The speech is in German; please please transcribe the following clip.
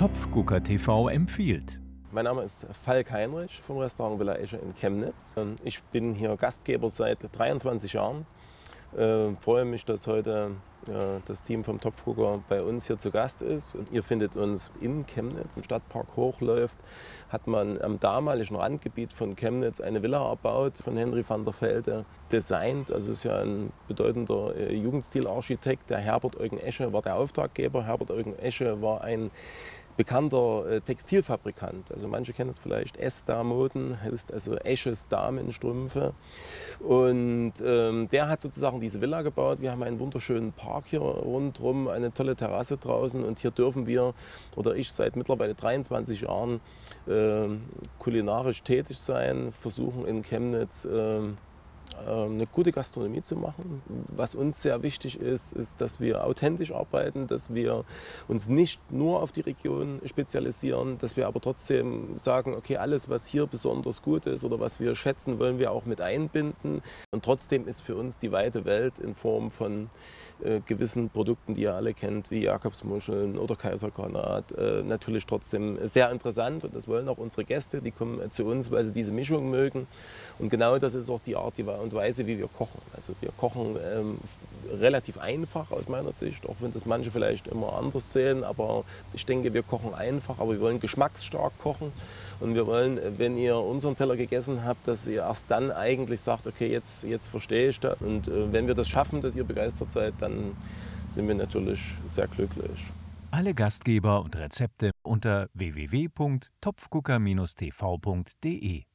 Topfgucker TV empfiehlt. Mein Name ist Falk Heinrich vom Restaurant Villa Esche in Chemnitz. Ich bin hier Gastgeber seit 23 Jahren. Freue mich, dass heute das Team vom Topfgucker bei uns hier zu Gast ist. Ihr findet uns in Chemnitz. Im Stadtpark Hochläuft hat man am damaligen Randgebiet von Chemnitz eine Villa erbaut, von Henry van der Velde designt. Also es ist ja ein bedeutender Jugendstilarchitekt. Der Herbert Eugen Esche war der Auftraggeber. Herbert Eugen Esche war ein bekannter Textilfabrikant. Also manche kennen es vielleicht, Esta-Moden, heißt also Esches Damenstrümpfe. Und der hat sozusagen diese Villa gebaut. Wir haben einen wunderschönen Park hier rundherum, eine tolle Terrasse draußen. Und hier dürfen wir, oder ich seit mittlerweile 23 Jahren, kulinarisch tätig sein, versuchen in Chemnitz eine gute Gastronomie zu machen. Was uns sehr wichtig ist, ist, dass wir authentisch arbeiten, dass wir uns nicht nur auf die Region spezialisieren, dass wir aber trotzdem sagen, okay, alles, was hier besonders gut ist oder was wir schätzen, wollen wir auch mit einbinden. Und trotzdem ist für uns die weite Welt in Form von gewissen Produkten, die ihr alle kennt, wie Jakobsmuscheln oder Kaisergranat, natürlich trotzdem sehr interessant. Und das wollen auch unsere Gäste, die kommen zu uns, weil sie diese Mischung mögen. Und genau das ist auch die Art und Weise, wie wir kochen. Also wir kochen relativ einfach aus meiner Sicht, auch wenn das manche vielleicht immer anders sehen. Aber ich denke, wir kochen einfach, aber wir wollen geschmacksstark kochen. Und wir wollen, wenn ihr unseren Teller gegessen habt, dass ihr erst dann eigentlich sagt, okay, jetzt verstehe ich das. Und wenn wir das schaffen, dass ihr begeistert seid, dann sind wir natürlich sehr glücklich. Alle Gastgeber und Rezepte unter www.topfgucker-tv.de